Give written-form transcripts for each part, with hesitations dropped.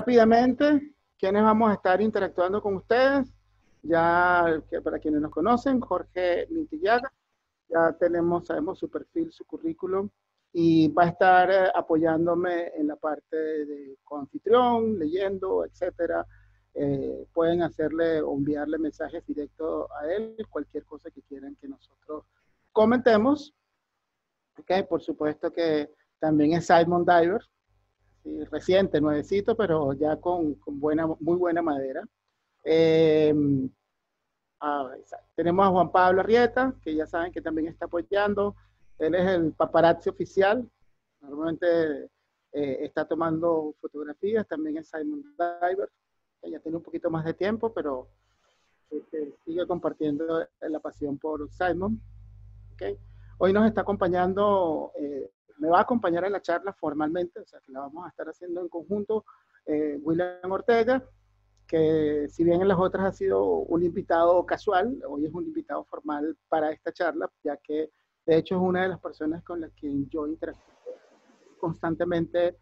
Rápidamente, ¿quiénes vamos a estar interactuando con ustedes? Ya, que para quienes nos conocen, Jorge Mintillaga, ya sabemos su perfil, su currículum, y va a estar apoyándome en la parte de coanfitrión, leyendo, etcétera. Pueden hacerle o enviarle mensajes directos a él, cualquier cosa que quieran que nosotros comentemos. Okay, por supuesto que también es Simon Diver, sí, reciente, nuevecito, pero ya con muy buena madera. Eh, Tenemos a Juan Pablo Arrieta, que ya saben que también está apoyando. Él es el paparazzi oficial. Normalmente está tomando fotografías. También es Simon Diver, que ya tiene un poquito más de tiempo, pero sigue compartiendo la pasión por Simon. ¿Okay? Hoy nos está acompañando, me va a acompañar en la charla formalmente, o sea que la vamos a estar haciendo en conjunto, William Ortega, que si bien en las otras ha sido un invitado casual, hoy es un invitado formal para esta charla, ya que de hecho es una de las personas con las que yo interactúo constantemente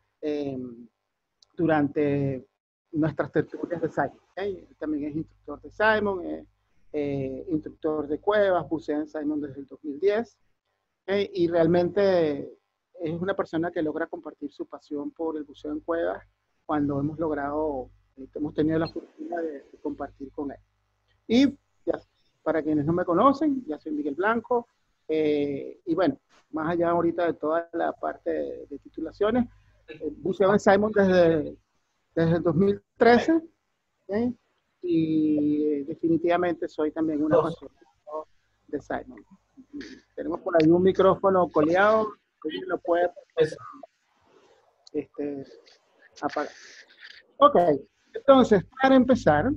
durante nuestras tertulias de Simon. ¿Okay? También es instructor de Simon, instructor de cuevas, bucea en Simon desde el 2010, y realmente es una persona que logra compartir su pasión por el buceo en cuevas cuando hemos tenido la fortuna de compartir con él. Y ya, para quienes no me conocen, ya soy Miguel Blanco, y bueno, más allá ahorita de toda la parte de titulaciones, buceo en Simon desde el 2013, ¿okay? Y definitivamente soy también un apasionado de Simon. Tenemos por ahí un micrófono coleado, que lo puede apagar. Ok, entonces, para empezar,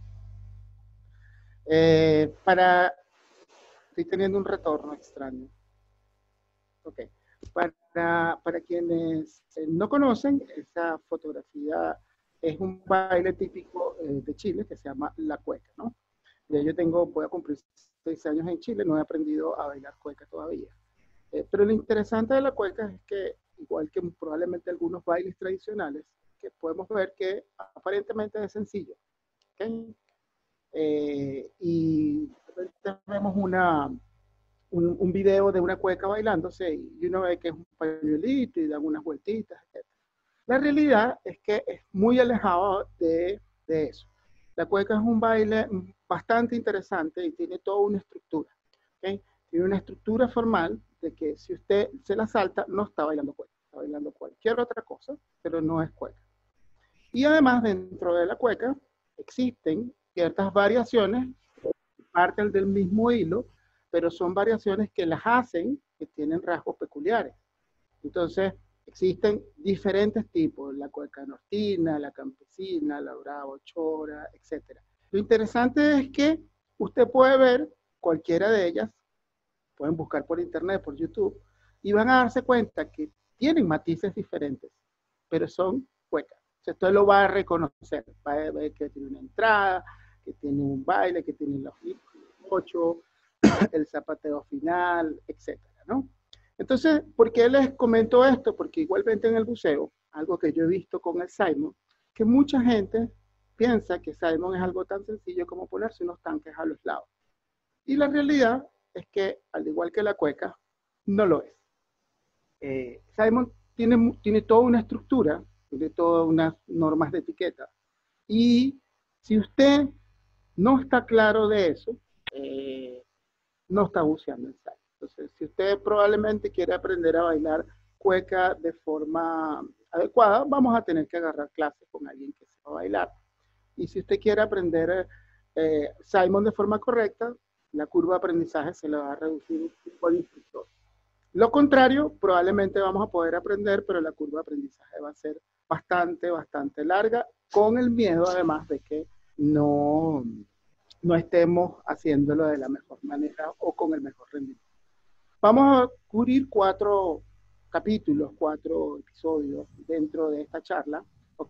estoy teniendo un retorno extraño. Ok, para quienes no conocen, esa fotografía es un baile típico de Chile que se llama la cueca, ¿no? Ya voy a cumplir 6 años en Chile, no he aprendido a bailar cueca todavía. Pero lo interesante de la cueca es que, igual que probablemente algunos bailes tradicionales, que podemos ver que aparentemente es sencillo. ¿Okay? Y vemos un video de una cueca bailándose y uno ve que es un pañuelito y da unas vueltitas, etc. La realidad es que es muy alejado de eso. La cueca es un baile bastante interesante y tiene toda una estructura. ¿Okay? Tiene una estructura formal de que si usted se la salta, no está bailando cueca, está bailando cualquier otra cosa, pero no es cueca. Y además, dentro de la cueca, existen ciertas variaciones, parten del mismo hilo, pero son variaciones que las hacen, que tienen rasgos peculiares. Entonces, existen diferentes tipos, la cueca nortina, la campesina, la bravo, chora, etc. Lo interesante es que usted puede ver cualquiera de ellas, pueden buscar por internet, por YouTube, y van a darse cuenta que tienen matices diferentes, pero son cuecas. O sea, usted lo va a reconocer, va a ver que tiene una entrada, que tiene un baile, que tiene los 8, el zapateo final, etcétera, ¿no? Entonces, ¿por qué les comento esto? Porque igualmente en el buceo, algo que yo he visto con el Simon, que mucha gente piensa que Simon es algo tan sencillo como ponerse unos tanques a los lados. Y la realidad es que, al igual que la cueca, no lo es. Simon tiene toda una estructura, tiene todas unas normas de etiqueta. Y si usted no está claro de eso, no está buceando en Simon. Entonces, si usted probablemente quiere aprender a bailar cueca de forma adecuada, vamos a tener que agarrar clases con alguien que sepa bailar. Y si usted quiere aprender Simon de forma correcta, la curva de aprendizaje se le va a reducir por instructor. Lo contrario, probablemente vamos a poder aprender, pero la curva de aprendizaje va a ser bastante larga, con el miedo además de que no estemos haciéndolo de la mejor manera o con el mejor rendimiento. Vamos a cubrir 4 capítulos, 4 episodios dentro de esta charla, ¿ok?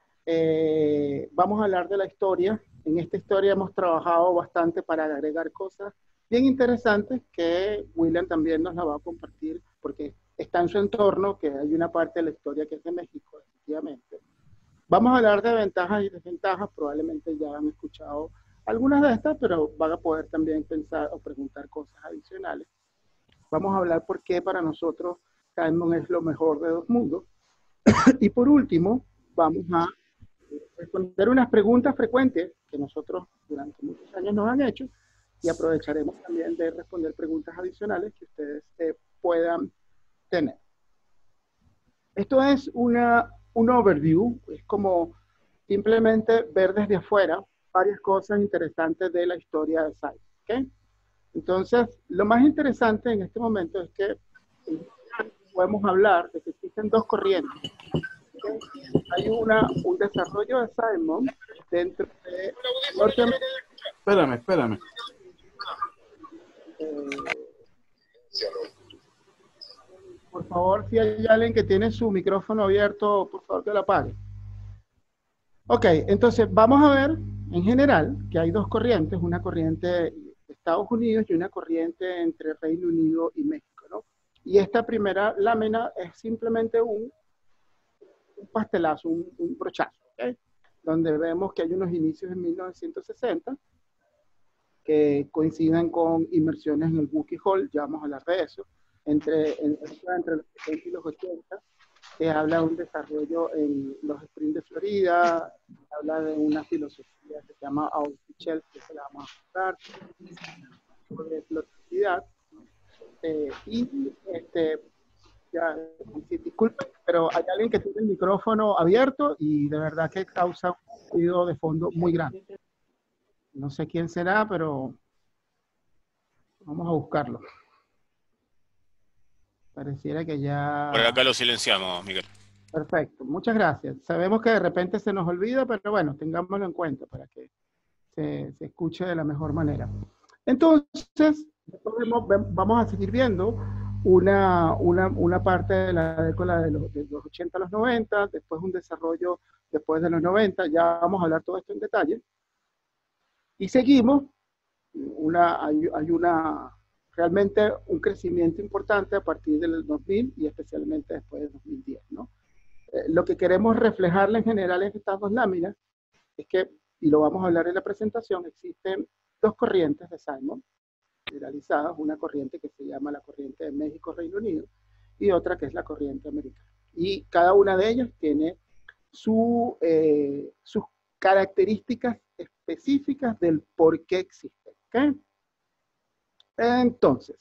Vamos a hablar de la historia. En esta historia hemos trabajado bastante para agregar cosas bien interesantes que William también nos la va a compartir porque está en su entorno, que hay una parte de la historia que es de México, efectivamente. Vamos a hablar de ventajas y desventajas, probablemente ya han escuchado algunas de estas, pero van a poder también pensar o preguntar cosas adicionales. Vamos a hablar por qué para nosotros Simon es lo mejor de dos mundos. Y por último, vamos a responder unas preguntas frecuentes que nosotros durante muchos años nos han hecho y aprovecharemos también de responder preguntas adicionales que ustedes puedan tener. Esto es un overview, es como simplemente ver desde afuera varias cosas interesantes de la historia de Simon. ¿Okay? Entonces, lo más interesante en este momento es que podemos hablar de que existen dos corrientes. ¿Okay? Hay un desarrollo de Simon dentro de Norteamérica. Espérame. Por favor, si hay alguien que tiene su micrófono abierto, por favor que lo apague. Ok, entonces vamos a ver en general que hay dos corrientes, una corriente de Estados Unidos y una corriente entre Reino Unido y México, ¿no? Y esta primera lámina es simplemente un pastelazo, un brochazo, ¿okay? Donde vemos que hay unos inicios en 1960 que coinciden con inmersiones en el Wookiee Hall, ya vamos a hablar de eso, entre los 70 y los 80, que habla de un desarrollo en los Springs de Florida, habla de una filosofía que se llama Outfield, que se la vamos a hablar, de flotabilidad, ya, disculpen, pero hay alguien que tiene el micrófono abierto y de verdad que causa un ruido de fondo muy grande. No sé quién será, pero vamos a buscarlo. Pareciera que ya... Por acá lo silenciamos, Miguel. Perfecto, muchas gracias. Sabemos que de repente se nos olvida, pero bueno, tengámoslo en cuenta para que se escuche de la mejor manera. Entonces, vamos a seguir viendo una parte de la década de los 80 a los 90, después un desarrollo después de los 90, ya vamos a hablar todo esto en detalle. Y seguimos, hay realmente un crecimiento importante a partir del 2000 y especialmente después del 2010, ¿no? Lo que queremos reflejarle en general en estas dos láminas es que, y lo vamos a hablar en la presentación, existen dos corrientes de Simon generalizadas, una corriente que se llama la corriente de México-Reino Unido y otra que es la corriente americana. Y cada una de ellas tiene sus características específicas del por qué existen. ¿Okay? Entonces,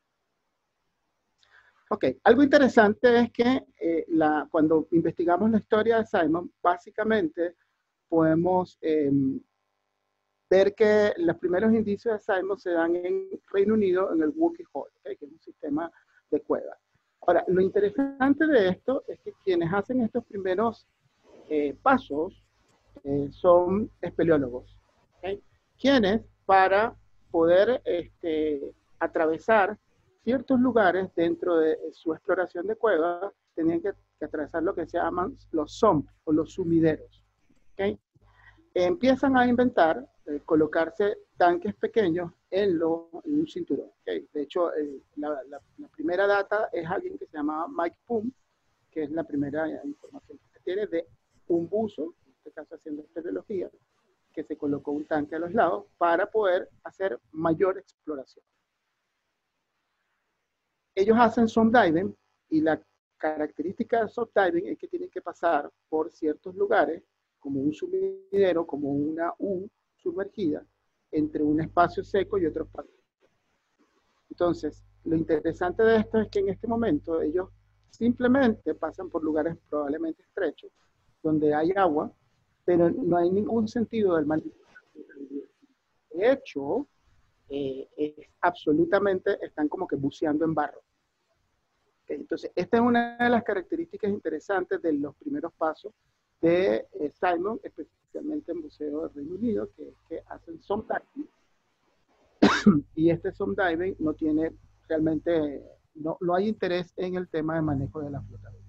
algo interesante es que cuando investigamos la historia de Simon, básicamente podemos ver que los primeros indicios de Simon se dan en Reino Unido, en el Wookiee Hall, ¿okay? Que es un sistema de cuevas. Ahora, lo interesante de esto es que quienes hacen estos primeros pasos son espeleólogos, ¿okay? Quienes para poder atravesar ciertos lugares dentro de su exploración de cuevas, tenían que atravesar lo que se llaman los sump o los sumideros. ¿Okay? Empiezan a inventar, colocarse tanques pequeños en un cinturón. ¿Okay? De hecho, la primera data es alguien que se llamaba Mike Poom, que es la primera información que se tiene de un buzo, en este caso haciendo espeleología, que se colocó un tanque a los lados para poder hacer mayor exploración. Ellos hacen sound diving y la característica del sound diving es que tienen que pasar por ciertos lugares, como un sumidero, como una U sumergida, entre un espacio seco y otro espacio. Entonces, lo interesante de esto es que en este momento ellos simplemente pasan por lugares probablemente estrechos, donde hay agua, pero no hay ningún sentido del manejo. De hecho, absolutamente están como que buceando en barro. Okay, entonces, esta es una de las características interesantes de los primeros pasos de Simon, especialmente en buceo del Reino Unido, que es que hacen sound diving. Y este sound diving no tiene realmente, no hay interés en el tema de manejo de la flotabilidad.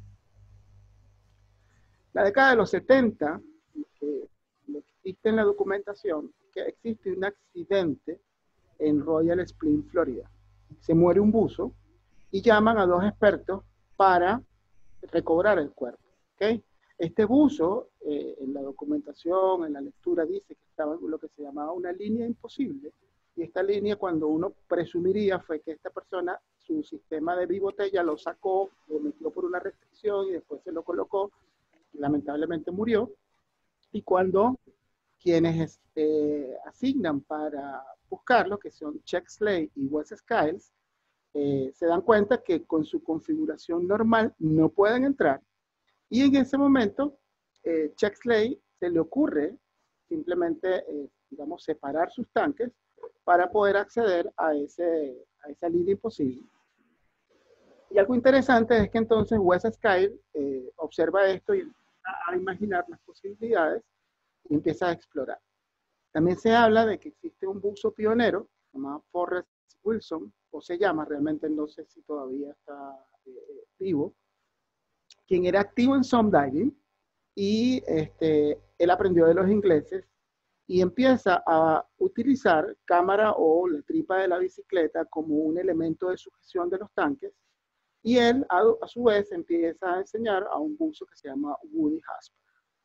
La década de los 70, lo que existe en la documentación, que existe un accidente en Royal Spring, Florida. Se muere un buzo y llaman a dos expertos para recobrar el cuerpo. ¿Okay? Este buzo, en la documentación, en la lectura, dice que estaba en lo que se llamaba una línea imposible, y esta línea, cuando uno presumiría, fue que esta persona, su sistema de bibotella lo sacó, lo metió por una restricción y después se lo colocó, lamentablemente murió, y cuando quienes asignan para buscarlo, que son Chuck Slade y Wes Skiles, se dan cuenta que con su configuración normal no pueden entrar, y en ese momento Chuck Slade se le ocurre simplemente, digamos, separar sus tanques para poder acceder a esa línea imposible. Y algo interesante es que entonces Wes Skiles observa esto y empieza a imaginar las posibilidades y empieza a explorar. También se habla de que existe un buzo pionero llamado Forrest Wilson, o se llama, realmente no sé si todavía está vivo, quien era activo en some diving, y él aprendió de los ingleses y empieza a utilizar cámara o la tripa de la bicicleta como un elemento de sujeción de los tanques, y él a su vez empieza a enseñar a un buzo que se llama Woody Hasper.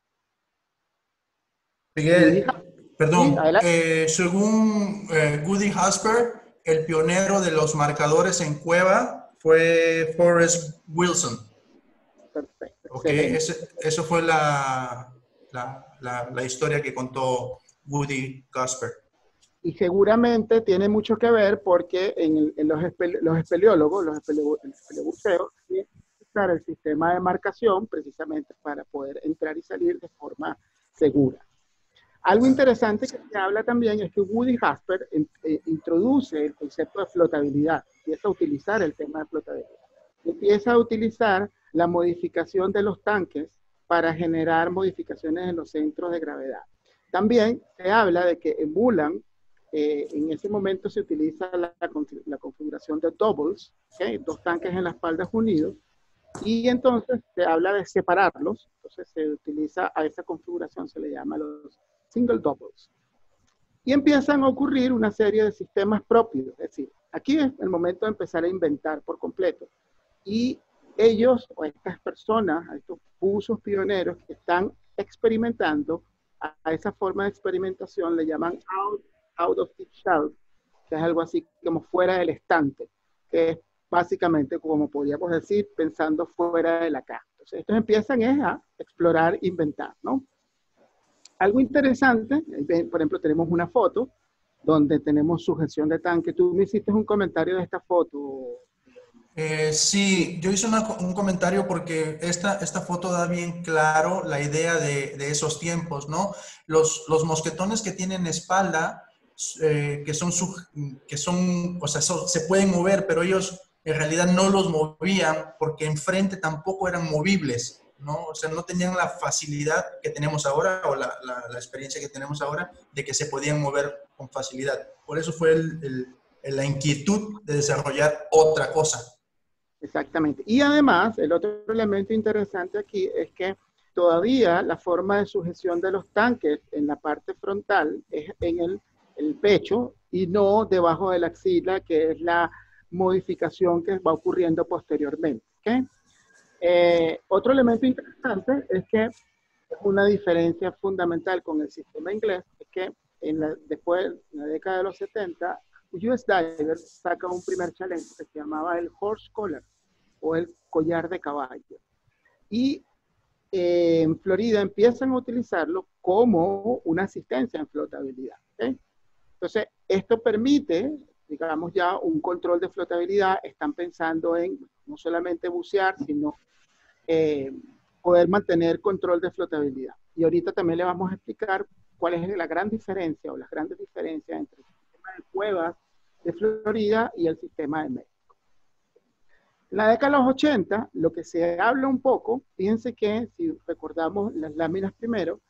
Miguel, perdón, Sí, según Woody Hasper, el pionero de los marcadores en cueva fue Forrest Wilson. perfecto. Ok, eso fue la historia que contó Woody Hasper. Y seguramente tiene mucho que ver porque en los espeleólogos, el espeleobuceo, tienen que usar el sistema de marcación precisamente para poder entrar y salir de forma segura. Algo interesante que se habla también es que Woody Hasper introduce el concepto de flotabilidad, empieza a utilizar el tema de flotabilidad, empieza a utilizar la modificación de los tanques para generar modificaciones en los centros de gravedad. También se habla de que emulan, en ese momento se utiliza la configuración de doubles, ¿okay? 2 tanques en la espalda unidos, y entonces se habla de separarlos, entonces se utiliza a esa configuración, se le llama los single doubles. Y empiezan a ocurrir una serie de sistemas propios, es decir, aquí es el momento de empezar a inventar por completo. Y ellos, o estas personas, a estos buzos pioneros que están experimentando, a esa forma de experimentación le llaman out of the shelf, que es algo así como fuera del estante, que es básicamente, como podríamos decir, pensando fuera de la caja. Entonces, estos empiezan a explorar, inventar, ¿no? Algo interesante, por ejemplo, tenemos una foto donde tenemos sujeción de tanque. Tú me hiciste un comentario de esta foto. Sí, yo hice un comentario porque esta foto da bien claro la idea de esos tiempos, ¿no? Los mosquetones que tienen espalda, que son, o sea, se pueden mover, pero ellos en realidad no los movían porque enfrente tampoco eran movibles, ¿no? O sea, no tenían la facilidad que tenemos ahora o la experiencia que tenemos ahora de que se podían mover con facilidad. Por eso fue la inquietud de desarrollar otra cosa. Exactamente. Y además, el otro elemento interesante aquí es que todavía la forma de sujeción de los tanques en la parte frontal es en el pecho y no debajo de la axila, que es la modificación que va ocurriendo posteriormente. ¿Okay? Otro elemento interesante es que una diferencia fundamental con el sistema inglés es que después, en la década de los 70, US Divers saca un primer challenge que se llamaba el Horse Collar, o el collar de caballo. Y en Florida empiezan a utilizarlo como una asistencia en flotabilidad. ¿Okay? Entonces, esto permite, digamos, ya un control de flotabilidad. Están pensando en no solamente bucear, sino poder mantener control de flotabilidad. Y ahorita también le vamos a explicar cuál es la gran diferencia o las grandes diferencias entre el sistema de cuevas de Florida y el sistema de México. En la década de los 80, lo que se habla un poco, fíjense que si recordamos las láminas primero,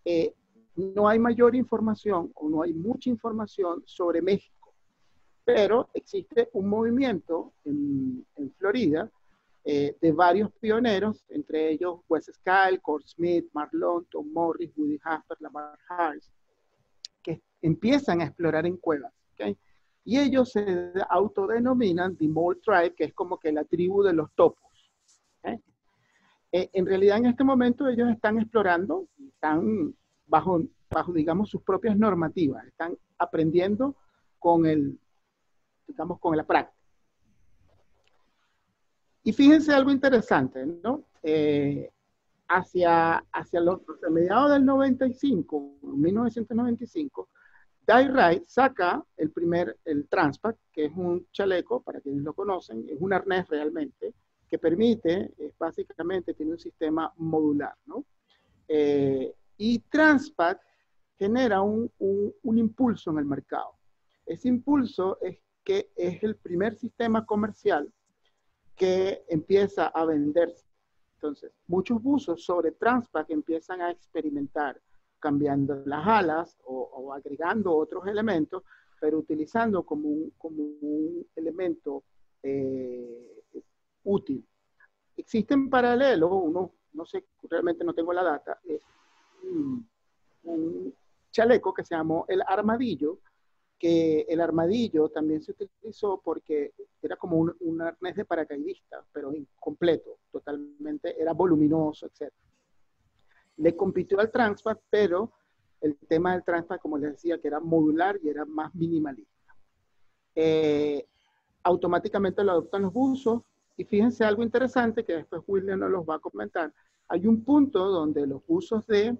no hay mayor información o no hay mucha información sobre México, pero existe un movimiento en Florida de varios pioneros, entre ellos Wes Skiles, Cord Smith, Marlon, Tom Morris, Woody Hasper, Lamar Harris, que empiezan a explorar en cuevas. ¿Okay? Y ellos se autodenominan The Mole Tribe, que es como que la tribu de los topos. ¿Okay? En realidad en este momento ellos están explorando, están bajo, digamos, sus propias normativas, están aprendiendo con digamos, con la práctica. Y fíjense algo interesante, ¿no? Hacia mediados del 95, 1995, Dye-Rite saca el Transpac, que es un chaleco, para quienes lo conocen, es un arnés realmente, que permite, básicamente, tiene un sistema modular, ¿no? Y Transpac genera un impulso en el mercado. Ese impulso es que es el primer sistema comercial que empieza a venderse. Entonces, muchos buzos sobre Transpac empiezan a experimentar, cambiando las alas o agregando otros elementos, pero utilizando como un elemento útil. Existe en paralelo, no sé, realmente no tengo la data, un chaleco que se llamó el Armadillo, que el Armadillo también se utilizó porque era como un arnés de paracaidista, pero incompleto, totalmente, era voluminoso, etc. Le compitió al Transpac, pero el tema del Transpac, como les decía, que era modular y era más minimalista. Automáticamente lo adoptan los buzos, y fíjense algo interesante que después William nos los va a comentar. Hay un punto donde los buzos de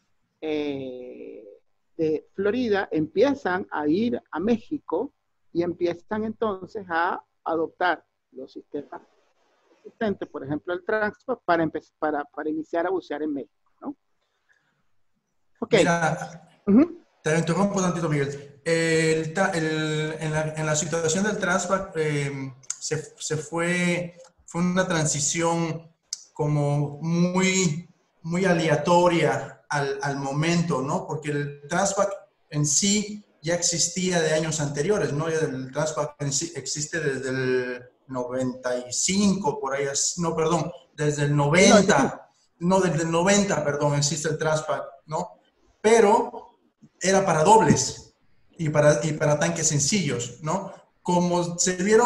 Florida empiezan a ir a México y empiezan entonces a adoptar los sistemas existentes, por ejemplo el Transpac, para iniciar a bucear en México, ¿no? Okay. Mira, te interrumpo un tantito, Miguel. En la situación del Transpac fue una transición como muy aleatoria al momento, ¿no? Porque el Transpac en sí ya existía de años anteriores, ¿no? El Transpac en sí existe desde el 95, por ahí, no, perdón, desde el 90, no, desde el 90, perdón, existe el Transpac, ¿no? Pero era para dobles y para tanques sencillos, ¿no? Como se vieron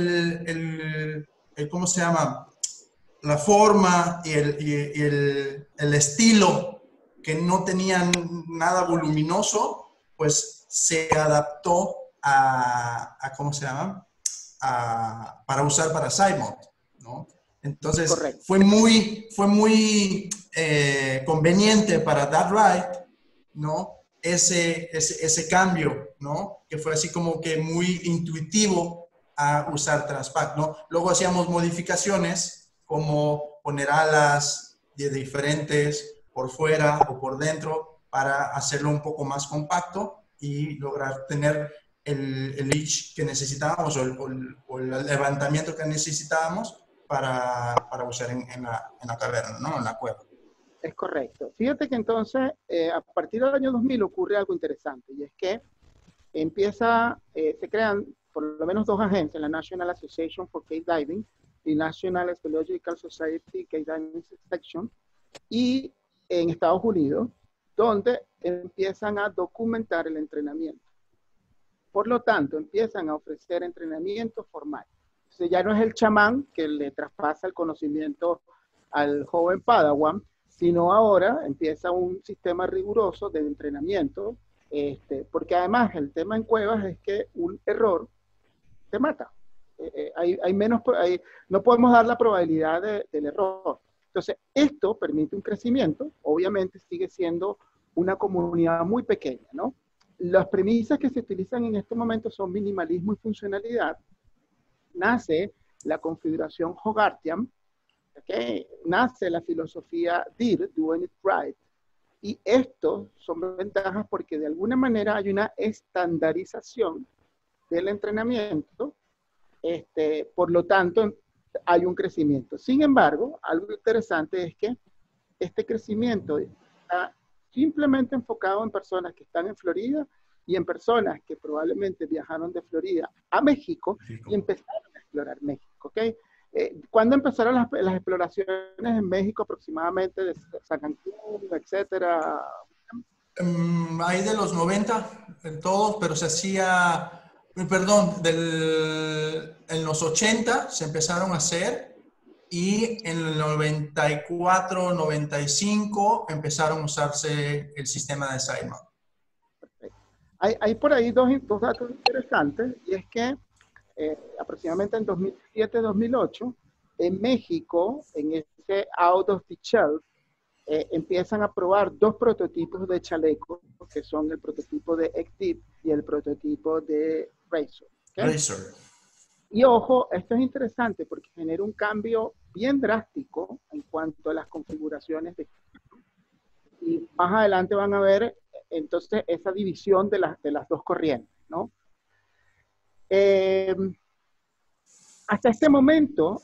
¿cómo se llama? La forma y el estilo que no tenían nada voluminoso, pues se adaptó ¿cómo se llama? Para usar para Sidemount, ¿no? Entonces, correcto, fue muy conveniente para Dye-Rite, ¿no? Ese cambio, ¿no? Que fue así como que muy intuitivo a usar Transpac, ¿no? Luego hacíamos modificaciones como poner alas de diferentes por fuera o por dentro para hacerlo un poco más compacto y lograr tener el leach que necesitábamos o el levantamiento que necesitábamos para usar en la caverna, ¿no? En la cueva. Es correcto. Fíjate que entonces, a partir del año 2000 ocurre algo interesante, y es que se crean por lo menos dos agencias, la National Association for Cave Diving y National Speleological Society Cave Diving Section, y en Estados Unidos, donde empiezan a documentar el entrenamiento. Por lo tanto, empiezan a ofrecer entrenamiento formal. Entonces, ya no es el chamán que le traspasa el conocimiento al joven Padawan, sino ahora empieza un sistema riguroso de entrenamiento, porque además el tema en cuevas es que un error te mata. No podemos dar la probabilidad del error. Entonces, esto permite un crecimiento, obviamente sigue siendo una comunidad muy pequeña, ¿no? Las premisas que se utilizan en este momento son minimalismo y funcionalidad. Nace la configuración Hogarthian, ¿okay? Nace la filosofía DIR, Doing It Right, y esto son ventajas porque de alguna manera hay una estandarización del entrenamiento, por lo tanto hay un crecimiento. Sin embargo, algo interesante es que este crecimiento está simplemente enfocado en personas que están en Florida y en personas que probablemente viajaron de Florida a México y empezaron a explorar México, ¿ok? ¿Cuándo empezaron las exploraciones en México aproximadamente de San Cancún, etcétera? Ahí de los 90, en todos, pero se hacía, perdón, en los 80 se empezaron a hacer y en el 94, 95 empezaron a usarse el sistema de Simon. Hay por ahí dos datos interesantes, y es que aproximadamente en 2007-2008, en México, en ese out of the shelf, empiezan a probar dos prototipos de chalecos, que son el prototipo de X-Deep y el prototipo de Razor. ¿Okay? Razor. Y ojo, esto es interesante porque genera un cambio bien drástico en cuanto a las configuraciones de... Y más adelante van a ver entonces esa división de las dos corrientes, ¿no? Hasta este momento,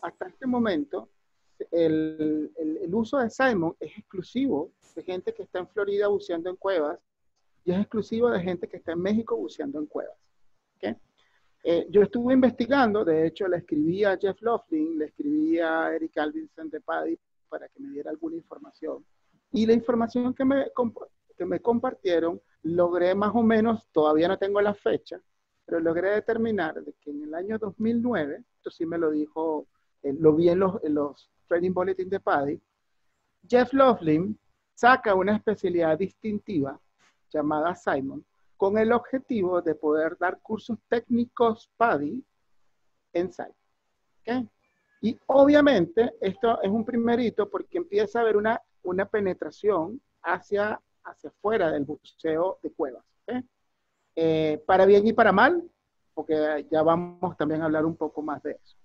el uso de Simon es exclusivo de gente que está en Florida buceando en cuevas y es exclusivo de gente que está en México buceando en cuevas. ¿Okay? Yo estuve investigando, de hecho le escribí a Jeff Loughlin, le escribí a Eric Alvinson de PADI para que me diera alguna información. Y la información que me compartieron, logré más o menos, todavía no tengo la fecha, pero logré determinar de que en el año 2009, esto sí me lo dijo, lo vi en los Training Bulletin de PADI, Jeff Loughlin saca una especialidad distintiva llamada Simon, con el objetivo de poder dar cursos técnicos PADI en Simon. ¿Okay? Y obviamente esto es un primerito porque empieza a haber una penetración hacia afuera del buceo de cuevas. ¿Okay? Para bien y para mal, porque ya vamos también a hablar un poco más de eso.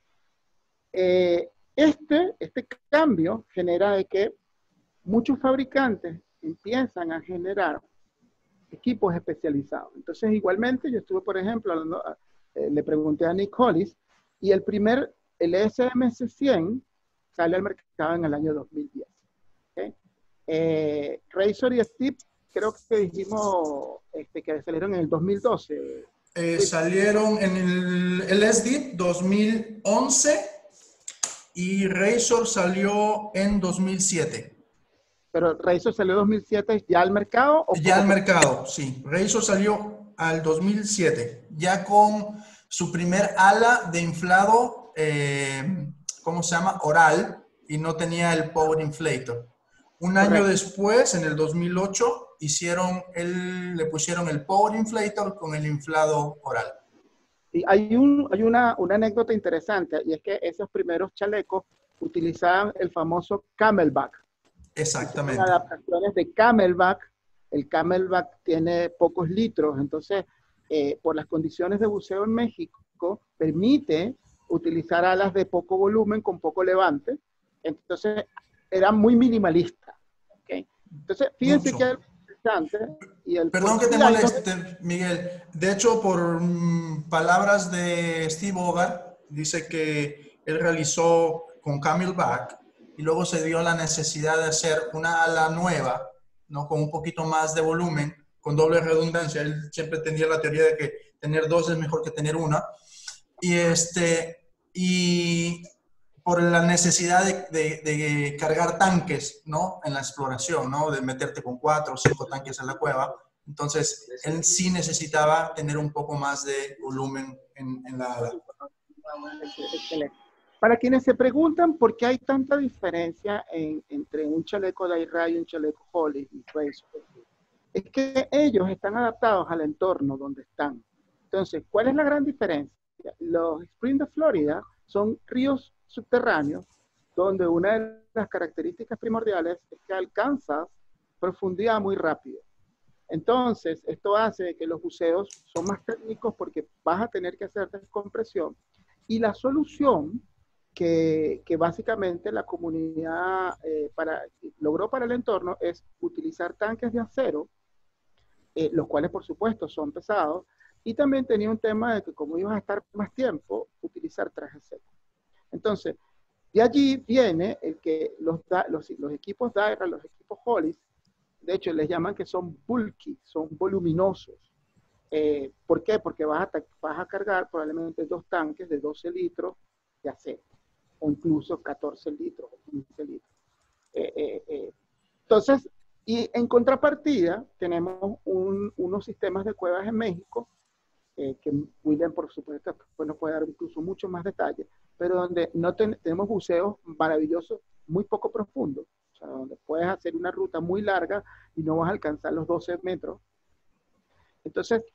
Este cambio genera de que muchos fabricantes empiezan a generar equipos especializados. Entonces, igualmente, yo estuve, por ejemplo, le pregunté a Nick Hollis, y el SMC-100 sale al mercado en el año 2010. ¿Okay? Razor y Steep, creo que dijimos que salieron en el 2012. Salieron en el SDIP 2011 y Razor salió en 2007. ¿Pero Razor salió en 2007 ya al mercado? ¿O ya al mercado, sí. Razor salió al 2007, ya con su primer ala de inflado, ¿cómo se llama? Oral, y no tenía el Power Inflator. Un año después, en el 2008, le pusieron el Power Inflator con el inflado oral. Y hay una anécdota interesante, y es que esos primeros chalecos utilizaban el famoso Camelback. Exactamente. Adaptaciones de Camelback. El Camelback tiene pocos litros, entonces, por las condiciones de buceo en México, permite utilizar alas de poco volumen con poco levante. Entonces, era muy minimalista. ¿Okay? Entonces, fíjense Mucho. que es interesante. Perdón que te moleste, Miguel. De hecho, por palabras de Steve Hogarth, dice que él realizó con Camelback y luego se dio la necesidad de hacer una ala nueva, ¿no? Con un poquito más de volumen, con doble redundancia. Él siempre tenía la teoría de que tener dos es mejor que tener una. Y por la necesidad de cargar tanques, ¿no? En la exploración, ¿no? De meterte con 4 o 5 tanques en la cueva. Entonces, él sí necesitaba tener un poco más de volumen en la ala. Excelente. Para quienes se preguntan por qué hay tanta diferencia entre un chaleco Dye-Ray y un chaleco Hollis y Razor, es que ellos están adaptados al entorno donde están. Entonces, ¿cuál es la gran diferencia? Los Springs de Florida son ríos subterráneos donde una de las características primordiales es que alcanzas profundidad muy rápido. Entonces, esto hace que los buceos son más técnicos porque vas a tener que hacer descompresión. Y la solución que básicamente la comunidad logró para el entorno es utilizar tanques de acero, los cuales por supuesto son pesados, y también tenía un tema de que como ibas a estar más tiempo, utilizar trajes secos. Entonces, de allí viene el que los equipos Dye-Ray, los equipos Hollis, de hecho les llaman que son bulky, son voluminosos. ¿Por qué? Porque vas a cargar probablemente 2 tanques de 12 litros de acero, o incluso 14 litros o 15 litros. Entonces, y en contrapartida, tenemos unos sistemas de cuevas en México, que William, por supuesto, pues nos puede dar incluso mucho más detalle, pero donde no tenemos buceos maravillosos, muy poco profundos, o sea, donde puedes hacer una ruta muy larga y no vas a alcanzar los 12 metros. Entonces,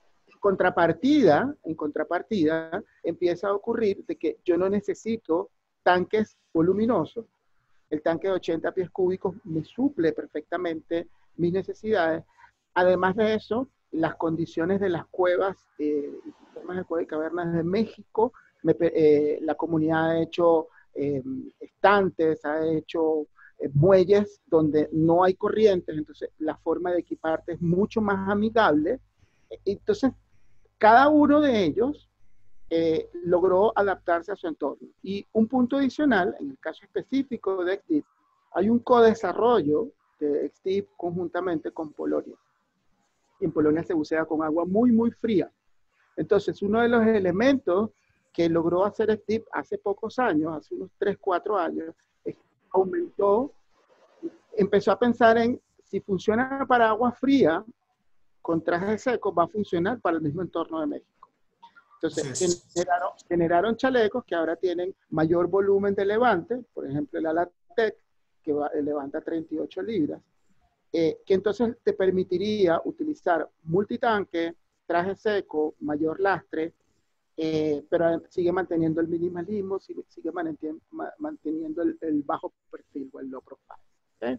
en contrapartida, empieza a ocurrir de que yo no necesito tanques voluminosos. El tanque de 80 pies cúbicos me suple perfectamente mis necesidades. Además de eso, las condiciones de las cuevas, sistemas de cuevas y cavernas de México, la comunidad ha hecho estantes, ha hecho muelles donde no hay corrientes, entonces la forma de equiparte es mucho más amigable. Entonces, cada uno de ellos logró adaptarse a su entorno. Y un punto adicional, en el caso específico de XDeep, hay un codesarrollo de XDeep conjuntamente con Polonia. Y en Polonia se bucea con agua muy, muy fría. Entonces, uno de los elementos que logró hacer XDeep hace pocos años, hace unos 3, 4 años, es que empezó a pensar en si funciona para agua fría, con trajes secos va a funcionar para el mismo entorno de México. Entonces, generaron chalecos que ahora tienen mayor volumen de levante, por ejemplo, el Alatec, que levanta 38 libras, que entonces te permitiría utilizar multitanque, traje seco, mayor lastre, pero sigue manteniendo el minimalismo, sigue manteniendo el bajo perfil o el low profile. ¿Okay?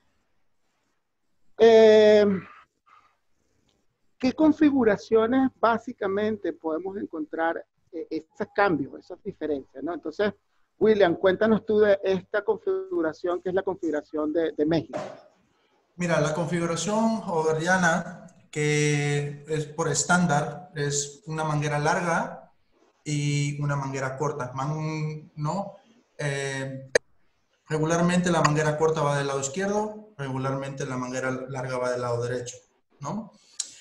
¿Qué configuraciones básicamente podemos encontrar esos cambios, esas diferencias, ¿no? Entonces, William, cuéntanos tú de esta configuración, que es la configuración de México. Mira, la configuración hawaiana, que es por estándar, es una manguera larga y una manguera corta, ¿no? Regularmente la manguera corta va del lado izquierdo, regularmente la manguera larga va del lado derecho, ¿no?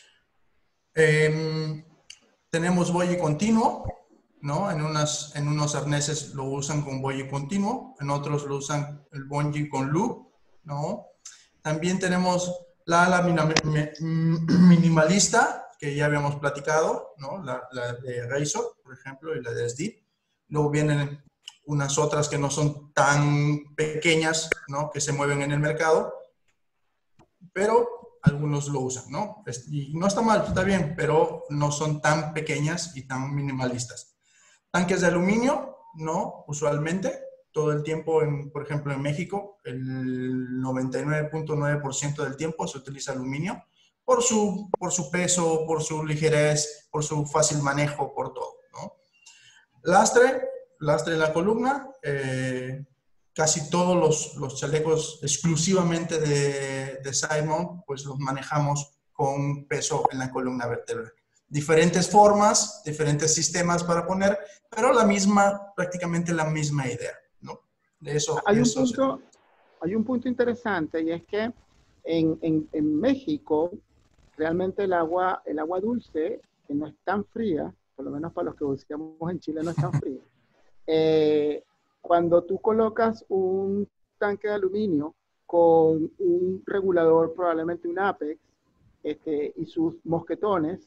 Tenemos buoy continuo, ¿no? En unos arneses lo usan con buoy continuo, en otros lo usan el bungee con loop, ¿no? También tenemos la ala minimalista, que ya habíamos platicado, ¿no? La de Razor, por ejemplo, y la de XDeep. Luego vienen unas otras que no son tan pequeñas, ¿no? Que se mueven en el mercado, pero algunos lo usan, ¿no? Y no está mal, está bien, pero no son tan pequeñas y tan minimalistas. Tanques de aluminio, ¿no? Usualmente, todo el tiempo, por ejemplo, en México, el 99.9% del tiempo se utiliza aluminio por su peso, por su ligerez, por su fácil manejo, por todo, ¿no? Lastre en la columna, casi todos los chalecos exclusivamente de Simon, pues los manejamos con peso en la columna vertebral. Diferentes formas, diferentes sistemas para poner, pero prácticamente la misma idea, ¿no? De eso, hay un punto interesante, y es que en México, realmente el agua dulce, que no es tan fría, por lo menos para los que buscamos en Chile no es tan fría, cuando tú colocas un tanque de aluminio con un regulador, probablemente un Apex, y sus mosquetones,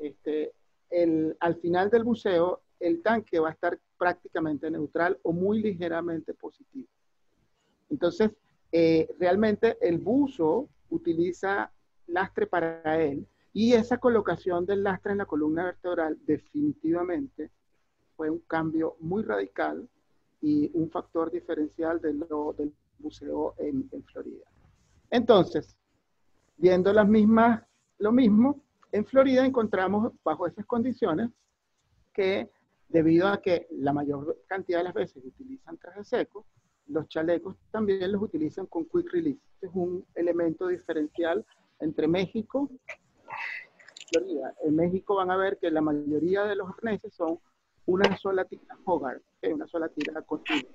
al final del buceo, el tanque va a estar prácticamente neutral o muy ligeramente positivo. Entonces, realmente el buzo utiliza lastre para él, y esa colocación del lastre en la columna vertebral definitivamente fue un cambio muy radical y un factor diferencial del buceo en Florida. Entonces, viendo lo mismo, en Florida encontramos bajo esas condiciones que, debido a que la mayor cantidad de las veces utilizan traje seco, los chalecos también los utilizan con quick release. Este es un elemento diferencial entre México y Florida. En México van a ver que la mayoría de los arneses son una sola tira Hogarth, una sola tira continua.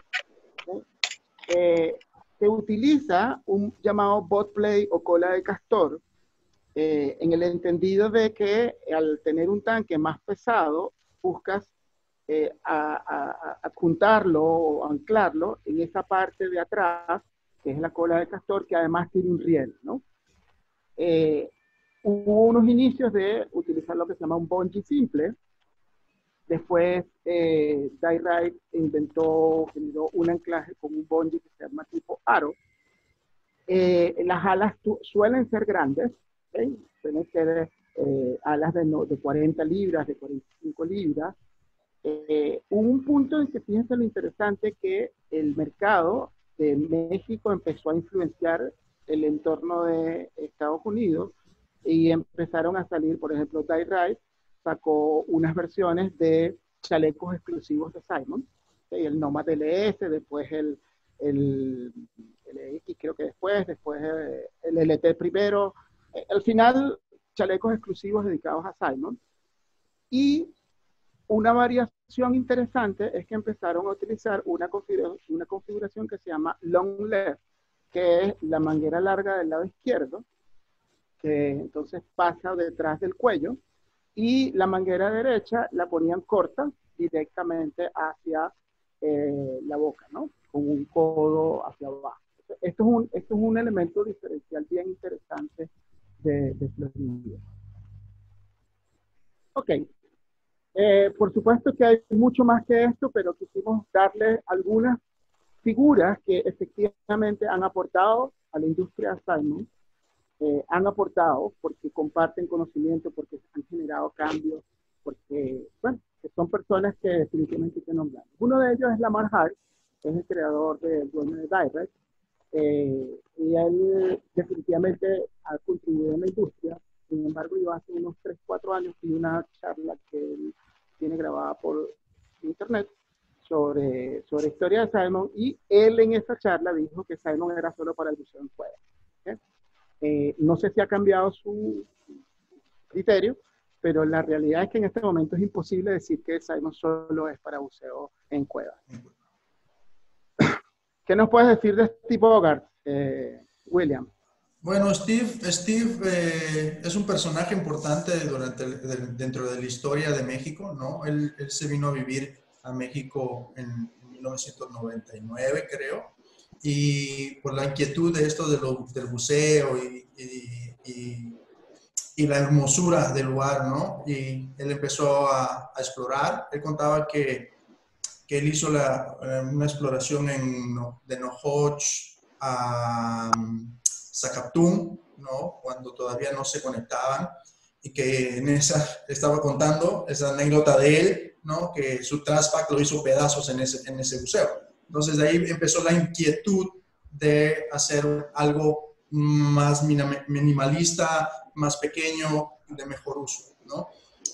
Se utiliza un llamado bot play o cola de castor, en el entendido de que al tener un tanque más pesado, buscas adjuntarlo o anclarlo en esa parte de atrás, que es la cola de castor, que además tiene un riel, ¿no? Hubo unos inicios de utilizar lo que se llama un bungee simple, Después, Dye-Rite generó un anclaje con un bungee que se llama tipo aro. Las alas suelen ser grandes, ¿okay? Suelen ser alas de 40 libras, de 45 libras. Hubo un punto en que fíjense lo interesante que el mercado de México empezó a influenciar el entorno de Estados Unidos y empezaron a salir, por ejemplo, Dye-Rite sacó unas versiones de chalecos exclusivos de Simon, ¿okay? El Nomad LS, después el X creo que después el LT primero, al final chalecos exclusivos dedicados a Simon. Y una variación interesante es que empezaron a utilizar una configuración que se llama long left, que es la manguera larga del lado izquierdo, que entonces pasa detrás del cuello, y la manguera derecha la ponían corta directamente hacia la boca, ¿no? Con un codo hacia abajo. Esto es un elemento diferencial bien interesante de Florida. Ok. Por supuesto que hay mucho más que esto, pero quisimos darle algunas figuras que efectivamente han aportado a la industria Simon. Han aportado porque comparten conocimiento, porque han generado cambios, porque, bueno, que son personas que definitivamente hay que nombrar. Uno de ellos es Lamar Hart, que es el creador del dueño de Dye-Rite, y él definitivamente ha contribuido en la industria. Sin embargo, yo hace unos 3, 4 años vi una charla que él tiene grabada por internet sobre historia de Simon, y él en esa charla dijo que Simon era solo para el buceo en cueva. ¿Okay? No sé si ha cambiado su criterio, pero la realidad es que en este momento es imposible decir que Simon solo es para buceo en cuevas. ¿Qué nos puedes decir de Steve Bogart, William? Bueno, Steve es un personaje importante dentro de la historia de México, ¿no? Él se vino a vivir a México en 1999, creo, y por la inquietud de esto del buceo y la hermosura del lugar, ¿no? Y él empezó a explorar. Él contaba que él hizo una exploración de Nohoch a Zacaptún, ¿no? Cuando todavía no se conectaban, y que en esa estaba contando esa anécdota de él, ¿no? Que su Transpac lo hizo pedazos en ese buceo. Entonces de ahí empezó la inquietud de hacer algo más minimalista, más pequeño, de mejor uso, ¿no?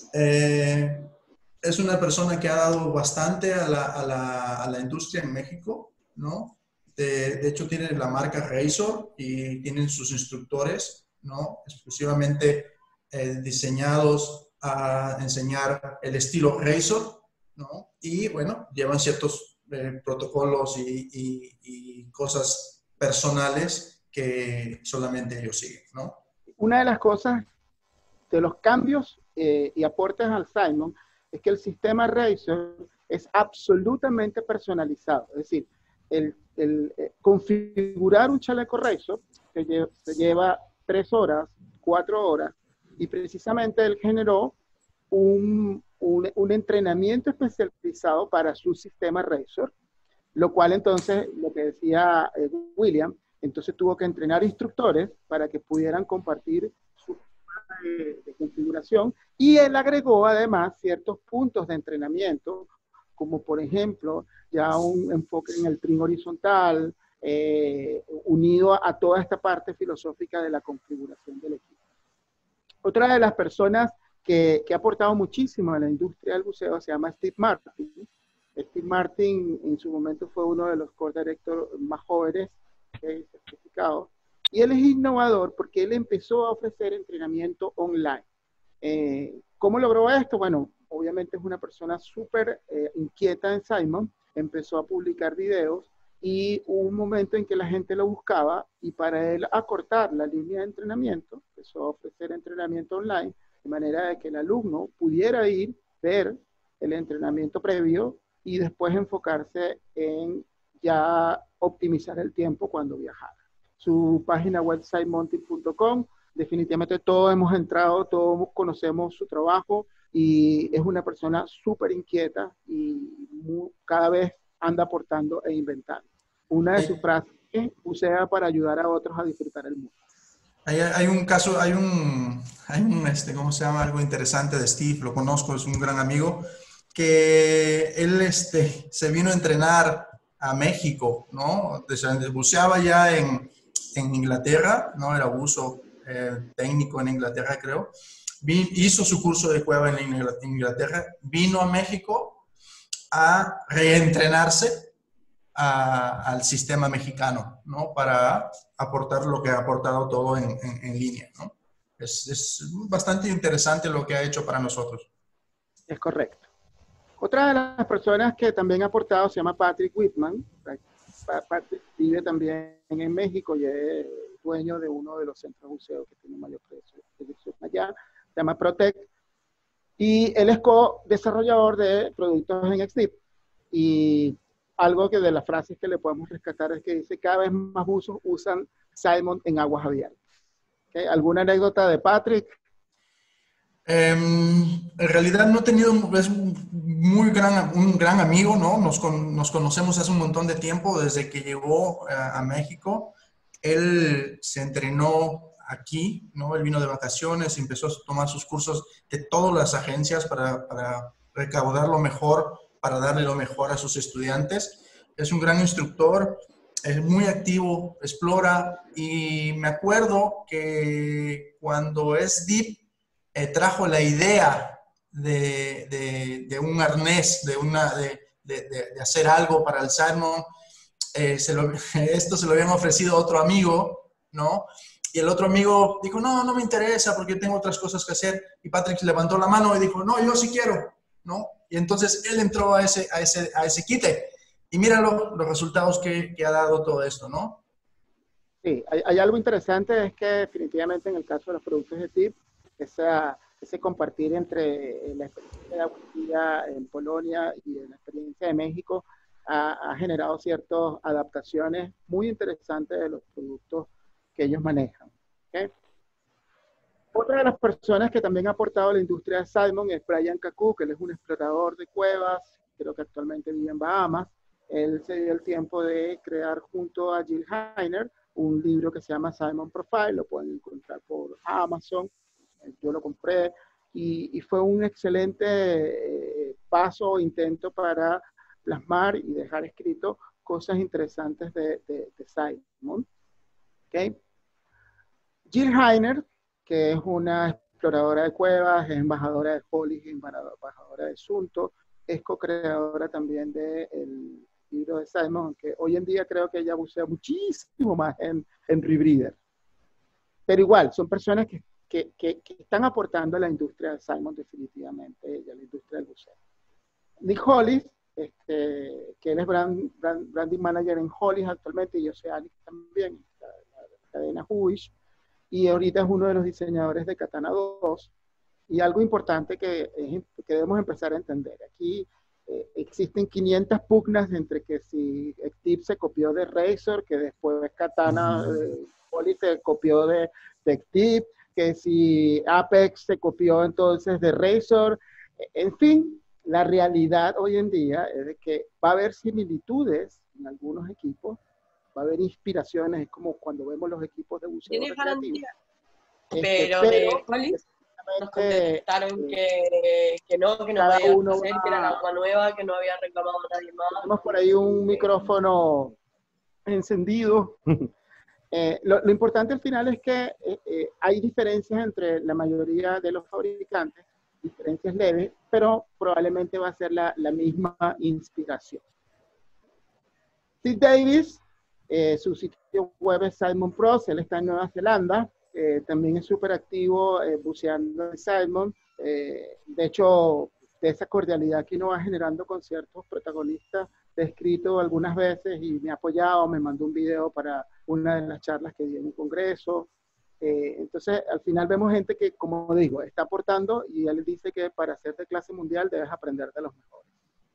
Es una persona que ha dado bastante a la industria en México, ¿no? De hecho, tiene la marca Razor y tienen sus instructores, ¿no? Exclusivamente diseñados a enseñar el estilo Razor, ¿no? Y, bueno, llevan ciertos protocolos y cosas personales que solamente ellos siguen, ¿no? Una de las cosas, de los cambios y aportes al Simon, es que el sistema Razor es absolutamente personalizado. Es decir, configurar un chaleco Razor se lleva 3 horas, 4 horas, y precisamente él generó un entrenamiento especializado para su sistema Razor, lo cual entonces, lo que decía William, entonces tuvo que entrenar instructores para que pudieran compartir su de configuración, y él agregó además ciertos puntos de entrenamiento, como por ejemplo ya un enfoque en el trim horizontal, unido a toda esta parte filosófica de la configuración del equipo. Otra de las personas que ha aportado muchísimo a la industria del buceo se llama Steve Martin. Steve Martin en su momento fue uno de los core directors más jóvenes certificados, y él es innovador porque él empezó a ofrecer entrenamiento online. ¿Cómo logró esto? Bueno, obviamente es una persona súper inquieta en Simon, empezó a publicar videos, y hubo un momento en que la gente lo buscaba, y para él acortar la línea de entrenamiento, empezó a ofrecer entrenamiento online, de manera de que el alumno pudiera ir, ver el entrenamiento previo, y después enfocarse en ya optimizar el tiempo cuando viajara. Su página web sitemountain.com, definitivamente todos hemos entrado, todos conocemos su trabajo, y es una persona súper inquieta y cada vez anda aportando e inventando. Una de sus frases es: bucea para ayudar a otros a disfrutar el mundo. Hay un caso, ¿cómo se llama? Algo interesante de Steve, lo conozco, es un gran amigo, que él se vino a entrenar a México, ¿no? Buceaba ya en Inglaterra, ¿no? Era buzo técnico en Inglaterra, creo. Hizo su curso de cueva en Inglaterra, vino a México a reentrenarse al sistema mexicano, ¿no? Para aportar lo que ha aportado todo en línea, ¿no? Es bastante interesante lo que ha hecho para nosotros. Es correcto. Otra de las personas que también ha aportado se llama Patrick Whitman. Patrick vive también en México y es dueño de uno de los centros de buceo que tiene mayor proyección allá. Se llama Protect. Y él es co-desarrollador de productos en XDeep. Y algo que de las frases que le podemos rescatar es que dice: cada vez más buzos usan Simon en aguas abiertas. ¿Okay? ¿Alguna anécdota de Patrick? En realidad no he tenido, es un gran amigo, ¿no? Nos conocemos hace un montón de tiempo, desde que llegó a México. Él se entrenó aquí, ¿no? Él vino de vacaciones y empezó a tomar sus cursos de todas las agencias para recaudar lo mejor, para darle lo mejor a sus estudiantes. Es un gran instructor, es muy activo, explora, y me acuerdo que cuando SDeep trajo la idea de un arnés, de hacer algo para el salmón. Esto se lo habían ofrecido a otro amigo, ¿no? Y el otro amigo dijo: no, no me interesa porque tengo otras cosas que hacer. Y Patrick levantó la mano y dijo: no, yo sí quiero, ¿no? Y entonces él entró a ese quite. Y mira los resultados que ha dado todo esto, ¿no? Sí, hay algo interesante, es que definitivamente en el caso de los productos de TIP, ese compartir entre la experiencia de Agustía en Polonia y la experiencia de México ha generado ciertas adaptaciones muy interesantes de los productos que ellos manejan. ¿Okay? Otra de las personas que también ha aportado a la industria de Simon es Brian Kaku, que él es un explorador de cuevas, creo que actualmente vive en Bahamas. Él se dio el tiempo de crear junto a Jill Heiner un libro que se llama Simon Profile, lo pueden encontrar por Amazon, yo lo compré, y fue un excelente paso o intento para plasmar y dejar escrito cosas interesantes de Simon. ¿Okay? Jill Heiner, que es una exploradora de cuevas, es embajadora de Hollis, embajadora de Sunto, es co-creadora también del libro de Simon, aunque hoy en día creo que ella bucea muchísimo más en Rebreather. Pero igual, son personas que están aportando a la industria de Simon definitivamente, y a la industria del buceo. Nick Hollis, que él es branding manager en Hollis actualmente, y yo soy Alex también, la cadena Huish, y ahorita es uno de los diseñadores de Katana 2. Y algo importante que debemos empezar a entender, aquí existen 500 pugnas entre que si Active se copió de Razor, que después Katana Hollis se copió de Active, que si Apex se copió entonces de Razor. En fin, la realidad hoy en día es de que va a haber similitudes en algunos equipos, va a haber inspiraciones, es como cuando vemos los equipos de buceo recreativo. Pero de Hollis nos contestaron que no podía hacer, que era la agua nueva, que no había reclamado a nadie más. Tenemos por ahí un micrófono encendido. Lo importante al final es que hay diferencias entre la mayoría de los fabricantes, diferencias leves, pero probablemente va a ser la misma inspiración. Steve Davis, su sitio web es Simon Pros, él está en Nueva Zelanda, también es súper activo buceando en Simon. De hecho, de esa cordialidad que uno va generando con ciertos protagonistas, he escrito algunas veces y me ha apoyado, me mandó un video para una de las charlas que di en un congreso. Entonces, al final vemos gente que, como digo, está aportando, y él dice que para ser de clase mundial debes aprender de los mejores.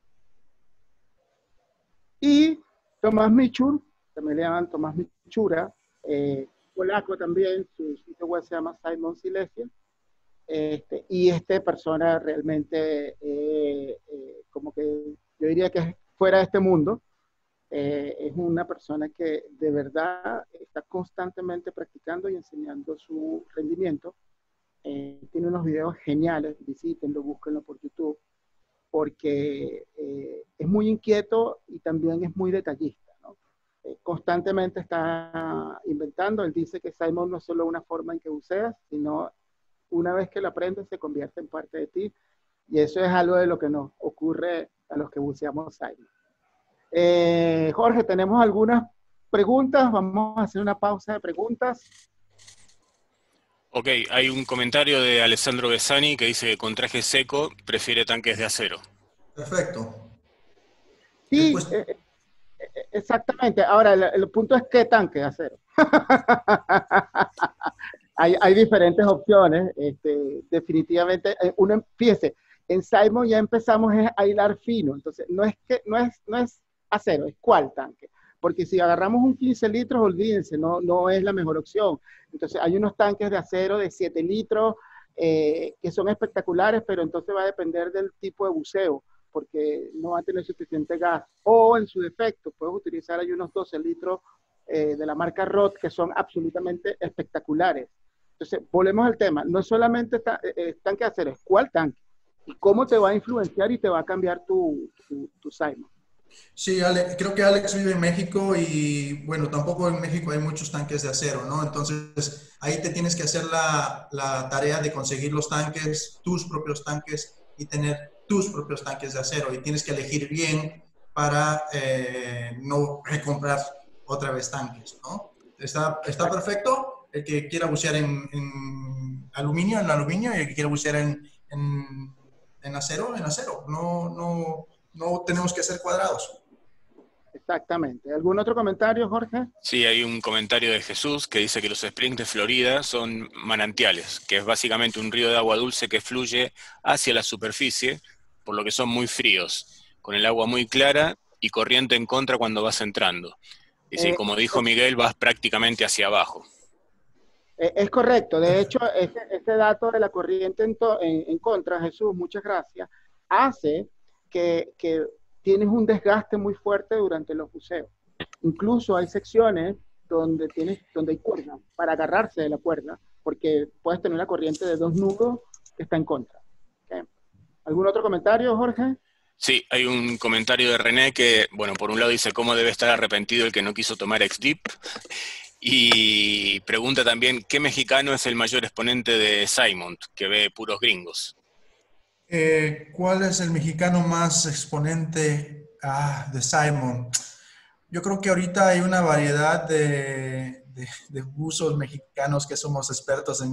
Y Tomás Michur, también le llaman Tomás Michura, polaco también, su sitio web se llama Simon Silesia. Y esta persona realmente, como que yo diría que es fuera de este mundo, es una persona que de verdad está constantemente practicando y enseñando su rendimiento. Tiene unos videos geniales, visítenlo, búsquenlo por YouTube, porque es muy inquieto y también es muy detallista, ¿no? Constantemente está inventando. Él dice que Simon no es solo una forma en que buceas, sino una vez que lo aprendes se convierte en parte de ti, y eso es algo de lo que nos ocurre a los que buceamos Simon. Jorge, tenemos algunas preguntas, vamos a hacer una pausa de preguntas. Ok, hay un comentario de Alessandro Besani que dice que con traje seco prefiere tanques de acero. Perfecto. Sí, exactamente. Ahora, el punto es qué tanque de acero. Hay diferentes opciones. Definitivamente, fíjese, en Simon ya empezamos a hilar fino. Entonces, no es acero, es cuál tanque. Porque si agarramos un 15 litros, olvídense, no es la mejor opción. Entonces, hay unos tanques de acero de 7 litros que son espectaculares, pero entonces va a depender del tipo de buceo, porque no va a tener suficiente gas. O en su defecto, puedes utilizar, hay unos 12 litros de la marca Rod que son absolutamente espectaculares. Entonces, volvemos al tema. No es solamente tanque de acero, es cuál tanque. Y cómo te va a influenciar y te va a cambiar tu Simon. Sí, creo que Alex vive en México y bueno, tampoco en México hay muchos tanques de acero, ¿no? Entonces ahí te tienes que hacer la tarea de conseguir los tanques, tus propios tanques y tener tus propios tanques de acero y tienes que elegir bien para no recomprar otra vez tanques, ¿no? Está perfecto el que quiera bucear en aluminio, y el que quiera bucear en acero, no tenemos que ser cuadrados. Exactamente. ¿Algún otro comentario, Jorge? Sí, hay un comentario de Jesús que dice que los springs de Florida son manantiales, que es básicamente un río de agua dulce que fluye hacia la superficie, por lo que son muy fríos, con el agua muy clara y corriente en contra cuando vas entrando. Dice, como dijo Miguel, vas prácticamente hacia abajo. Es correcto. De hecho, este dato de la corriente en contra, Jesús, muchas gracias, hace que tienes un desgaste muy fuerte durante los buceos. Incluso hay secciones donde hay cuerda para agarrarse de la cuerda, porque puedes tener una corriente de 2 nudos que está en contra. ¿Okay? ¿Algún otro comentario, Jorge? Sí, hay un comentario de René que, bueno, por un lado dice cómo debe estar arrepentido el que no quiso tomar X-Deep, y pregunta también qué mexicano es el mayor exponente de Simon, que ve puros gringos. ¿Cuál es el mexicano más exponente de Simon? Yo creo que ahorita hay una variedad de buzos mexicanos que somos expertos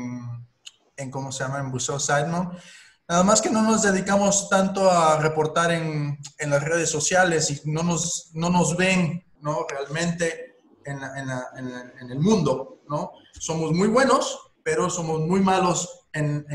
en ¿cómo se llama? En buceo Simon. Nada más que no nos dedicamos tanto a reportar en las redes sociales y no nos ven, ¿no? Realmente en el mundo, ¿no? Somos muy buenos, pero somos muy malos en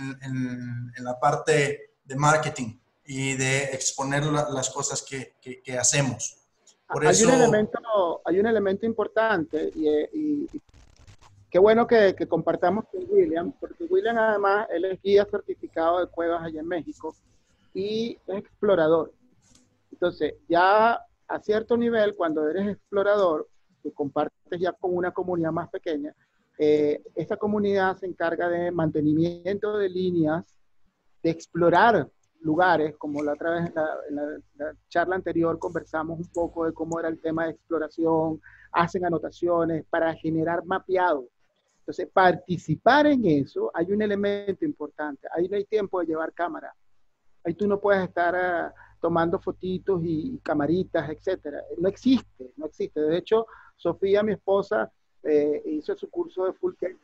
la parte de marketing y de exponer las cosas que hacemos. Por hay eso... un elemento importante y qué bueno que compartamos con William, porque William además, él es guía certificado de cuevas allá en México y es explorador. Entonces, ya a cierto nivel, cuando eres explorador, que compartes ya con una comunidad más pequeña, esa comunidad se encarga de mantenimiento de líneas, de explorar lugares, como la otra vez en la charla anterior conversamos un poco de cómo era el tema de exploración, hacen anotaciones para generar mapeado. Entonces, participar en eso, hay un elemento importante, ahí no hay tiempo de llevar cámara, ahí tú no puedes estar tomando fotitos y camaritas, etcétera. No existe. De hecho, Sofía, mi esposa, hizo su curso de full cake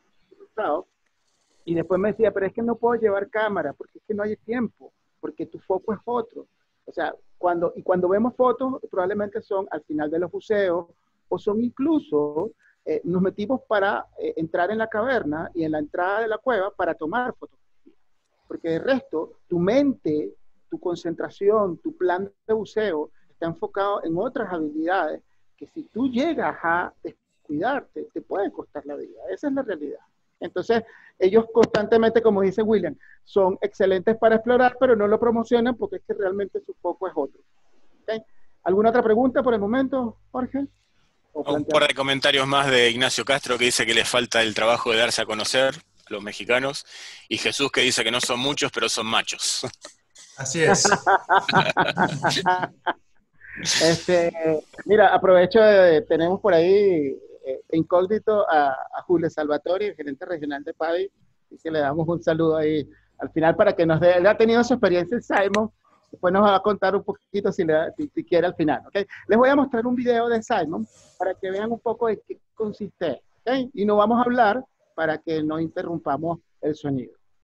y después me decía, pero es que no puedo llevar cámara, porque es que no hay tiempo, porque tu foco es otro. O sea, cuando vemos fotos, probablemente son al final de los buceos, o son incluso, nos metimos para entrar en la caverna y en la entrada de la cueva para tomar fotografías. Porque de resto, tu mente, tu concentración, tu plan de buceo está enfocado en otras habilidades que si tú llegas a descuidarte, te puede costar la vida. Esa es la realidad. Entonces, ellos constantemente, como dice William, son excelentes para explorar, pero no lo promocionan porque es que realmente su foco es otro. ¿Okay? ¿Alguna otra pregunta por el momento, Jorge? Un par de comentarios más de Ignacio Castro, que dice que le falta el trabajo de darse a conocer a los mexicanos, y Jesús, que dice que no son muchos, pero son machos. Así es. Mira, aprovecho, tenemos por ahí incógnito a Julio Salvatori, el gerente regional de PADI, y que le damos un saludo ahí al final para que nos dé, él ha tenido su experiencia en Simon, después nos va a contar un poquito si quiere al final, ¿ok? Les voy a mostrar un video de Simon para que vean un poco de qué consiste, ¿ok? Y no vamos a hablar para que no interrumpamos el sonido.